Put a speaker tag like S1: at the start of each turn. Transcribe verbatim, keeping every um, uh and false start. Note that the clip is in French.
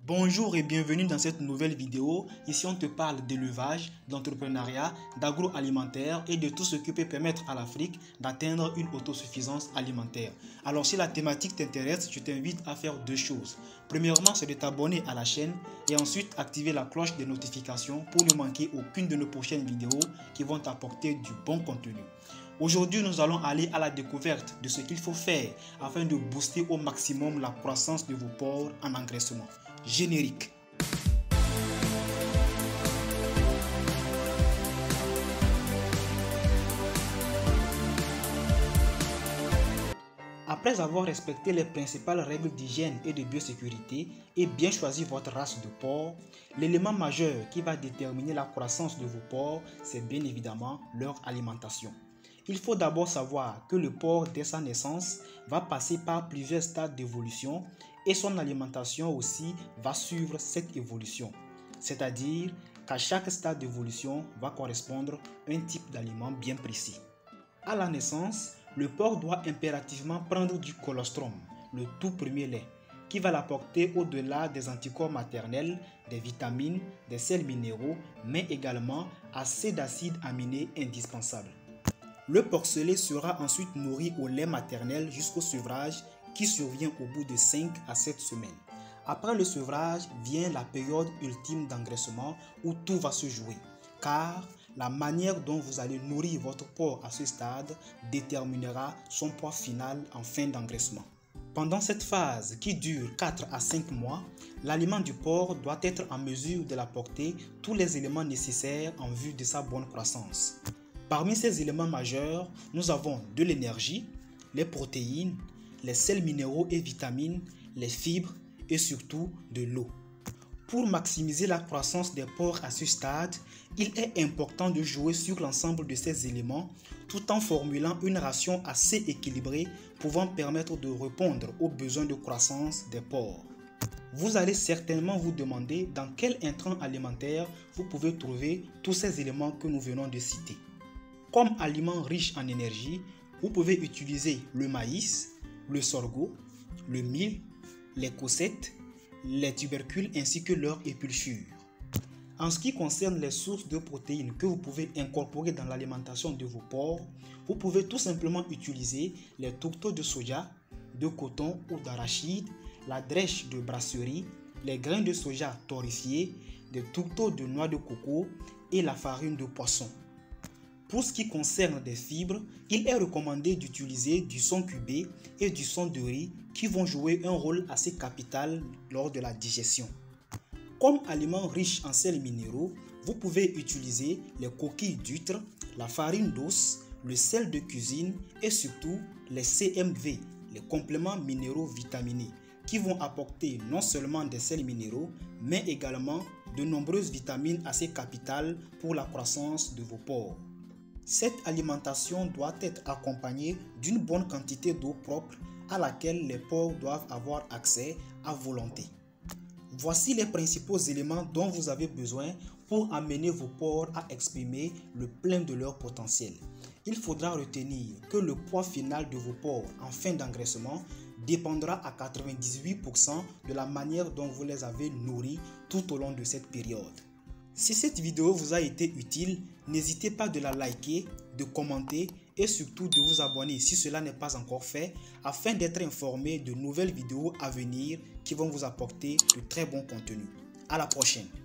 S1: Bonjour et bienvenue dans cette nouvelle vidéo. Ici on te parle d'élevage, d'entrepreneuriat, d'agroalimentaire et de tout ce qui peut permettre à l'Afrique d'atteindre une autosuffisance alimentaire. Alors si la thématique t'intéresse, je t'invite à faire deux choses. Premièrement, c'est de t'abonner à la chaîne et ensuite activer la cloche des notifications pour ne manquer aucune de nos prochaines vidéos qui vont t'apporter du bon contenu. Aujourd'hui, nous allons aller à la découverte de ce qu'il faut faire afin de booster au maximum la croissance de vos porcs en engraissement. Générique. Après avoir respecté les principales règles d'hygiène et de biosécurité et bien choisi votre race de porc, l'élément majeur qui va déterminer la croissance de vos porcs, c'est bien évidemment leur alimentation. Il faut d'abord savoir que le porc, dès sa naissance, va passer par plusieurs stades d'évolution et son alimentation aussi va suivre cette évolution. C'est-à-dire qu'à chaque stade d'évolution va correspondre un type d'aliment bien précis. À la naissance, le porc doit impérativement prendre du colostrum, le tout premier lait, qui va l'apporter au-delà des anticorps maternels, des vitamines, des sels minéraux, mais également assez d'acides aminés indispensables. Le porcelet sera ensuite nourri au lait maternel jusqu'au sevrage qui survient au bout de cinq à sept semaines. Après le sevrage vient la période ultime d'engraissement où tout va se jouer, car la manière dont vous allez nourrir votre porc à ce stade déterminera son poids final en fin d'engraissement. Pendant cette phase qui dure quatre à cinq mois, l'aliment du porc doit être en mesure de l'apporter tous les éléments nécessaires en vue de sa bonne croissance. Parmi ces éléments majeurs, nous avons de l'énergie, les protéines, les sels minéraux et vitamines, les fibres et surtout de l'eau. Pour maximiser la croissance des porcs à ce stade, il est important de jouer sur l'ensemble de ces éléments tout en formulant une ration assez équilibrée pouvant permettre de répondre aux besoins de croissance des porcs. Vous allez certainement vous demander dans quel intrant alimentaire vous pouvez trouver tous ces éléments que nous venons de citer. Comme aliment riche en énergie, vous pouvez utiliser le maïs, le sorgho, le mil, les caussettes, les tubercules ainsi que leurs épulchures. En ce qui concerne les sources de protéines que vous pouvez incorporer dans l'alimentation de vos porcs, vous pouvez tout simplement utiliser les tourteaux de soja, de coton ou d'arachide, la drèche de brasserie, les grains de soja torréfiés, des tourteaux de noix de coco et la farine de poisson. Pour ce qui concerne des fibres, il est recommandé d'utiliser du son cubé et du son de riz qui vont jouer un rôle assez capital lors de la digestion. Comme aliment riche en sels minéraux, vous pouvez utiliser les coquilles d'huîtres, la farine d'os, le sel de cuisine et surtout les C M V, les compléments minéraux vitaminés, qui vont apporter non seulement des sels minéraux, mais également de nombreuses vitamines assez capitales pour la croissance de vos porcs. Cette alimentation doit être accompagnée d'une bonne quantité d'eau propre à laquelle les porcs doivent avoir accès à volonté. Voici les principaux éléments dont vous avez besoin pour amener vos porcs à exprimer le plein de leur potentiel. Il faudra retenir que le poids final de vos porcs en fin d'engraissement dépendra à quatre-vingt-dix-huit pour cent de la manière dont vous les avez nourris tout au long de cette période. Si cette vidéo vous a été utile, n'hésitez pas de la liker, de commenter et surtout de vous abonner si cela n'est pas encore fait afin d'être informé de nouvelles vidéos à venir qui vont vous apporter de très bons contenus. À la prochaine.